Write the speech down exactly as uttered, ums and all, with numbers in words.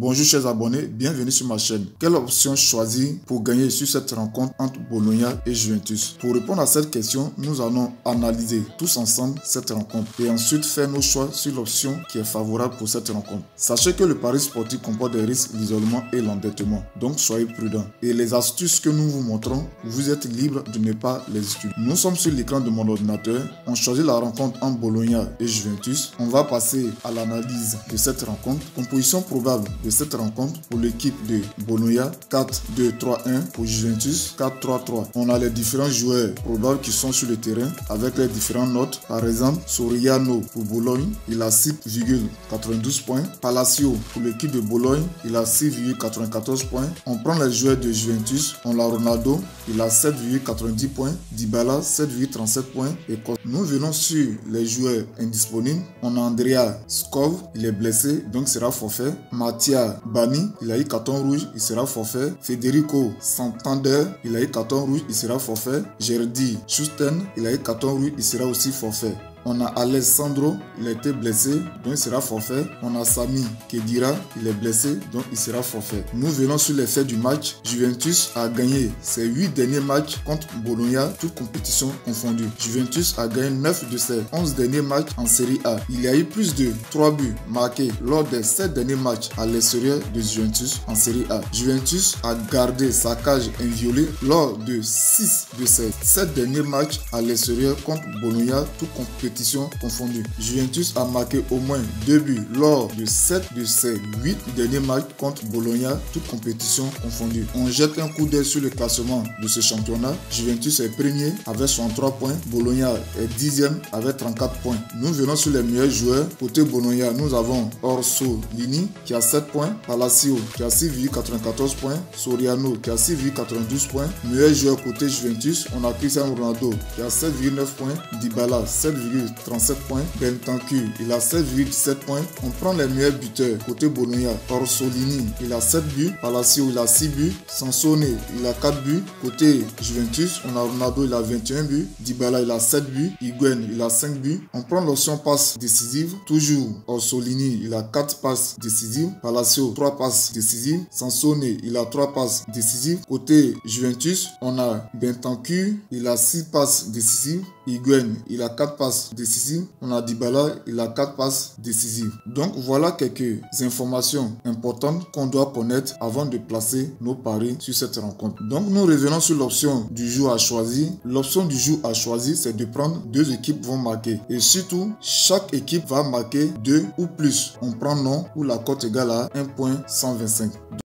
Bonjour chers abonnés, bienvenue sur ma chaîne. Quelle option choisir pour gagner sur cette rencontre entre Bologna et Juventus? Pour répondre à cette question, nous allons analyser tous ensemble cette rencontre et ensuite faire nos choix sur l'option qui est favorable pour cette rencontre. Sachez que le pari sportif comporte des risques, l'isolement et l'endettement, donc soyez prudents. Et les astuces que nous vous montrons, vous êtes libre de ne pas les utiliser. Nous sommes sur l'écran de mon ordinateur, on choisit la rencontre entre Bologna et Juventus. On va passer à l'analyse de cette rencontre. Composition probable de cette rencontre pour l'équipe de Bologna, quatre deux trois un, pour Juventus quatre trois trois. On a les différents joueurs probables qui sont sur le terrain avec les différentes notes. Par exemple, Soriano pour Bologne, il a six virgule quatre-vingt-douze points. Palacio pour l'équipe de Bologne, il a six virgule quatre-vingt-quatorze points. On prend les joueurs de Juventus, on a Ronaldo, il a sept virgule quatre-vingt-dix points. Dybala sept virgule trente-sept points. Et nous venons sur les joueurs indisponibles. On a Andrea Skov, il est blessé, donc sera forfait. Mattia Bani, il a eu carton rouge, il sera forfait. Federico Santander, il a eu carton rouge, il sera forfait. Gerdy Schusten, il a eu carton rouge, il sera aussi forfait. On a Alessandro, il a été blessé, donc il sera forfait. On a Sami Khedira, il est blessé, donc il sera forfait. Nous venons sur les faits du match. Juventus a gagné ses huit derniers matchs contre Bologna, toutes compétitions confondues. Juventus a gagné neuf de ses onze derniers matchs en Série A. Il y a eu plus de trois buts marqués lors des sept derniers matchs à l'extérieur de Juventus en Série A. Juventus a gardé sa cage inviolée lors de six de ses sept derniers matchs à l'extérieur contre Bologna, toutes compétitions confondues. Juventus a marqué au moins deux buts lors de sept de ses huit derniers matchs contre Bologna, toutes compétitions confondues. On jette un coup d'œil sur le classement de ce championnat. Juventus est premier avec soixante-trois points. Bologna est dixième avec trente-quatre points. Nous venons sur les meilleurs joueurs. Côté Bologna, nous avons Orsolini qui a sept points. Palacio qui a six virgule quatre-vingt-quatorze points. Soriano qui a six virgule quatre-vingt-douze points. Meilleur joueur côté Juventus, on a Cristiano Ronaldo qui a sept virgule neuf points. Dybala sept virgule trente-sept points. Bentancur, il a sept virgule dix-sept points. On prend les meilleurs buteurs côté Bologna. Orsolini, il a sept buts. Palacio, il a six buts. Sansone, il a quatre buts. Côté Juventus, on a Ronaldo, il a vingt et un buts. Dybala, il a sept buts. Higuain, il a cinq buts. On prend l'option passe décisive. Toujours Orsolini, il a quatre passes décisives. Palacio, trois passes décisives. Sansone, il a trois passes décisives. Côté Juventus, on a Bentancur, il a six passes décisives. Higuain, il a quatre passes décisives. On a Dybala, il a quatre passes décisives. Donc voilà quelques informations importantes qu'on doit connaître avant de placer nos paris sur cette rencontre. Donc nous revenons sur l'option du jour à choisir. L'option du jour à choisir, c'est de prendre deux équipes vont marquer. Et surtout, chaque équipe va marquer deux ou plus. On prend non ou la cote égale à un virgule cent vingt-cinq.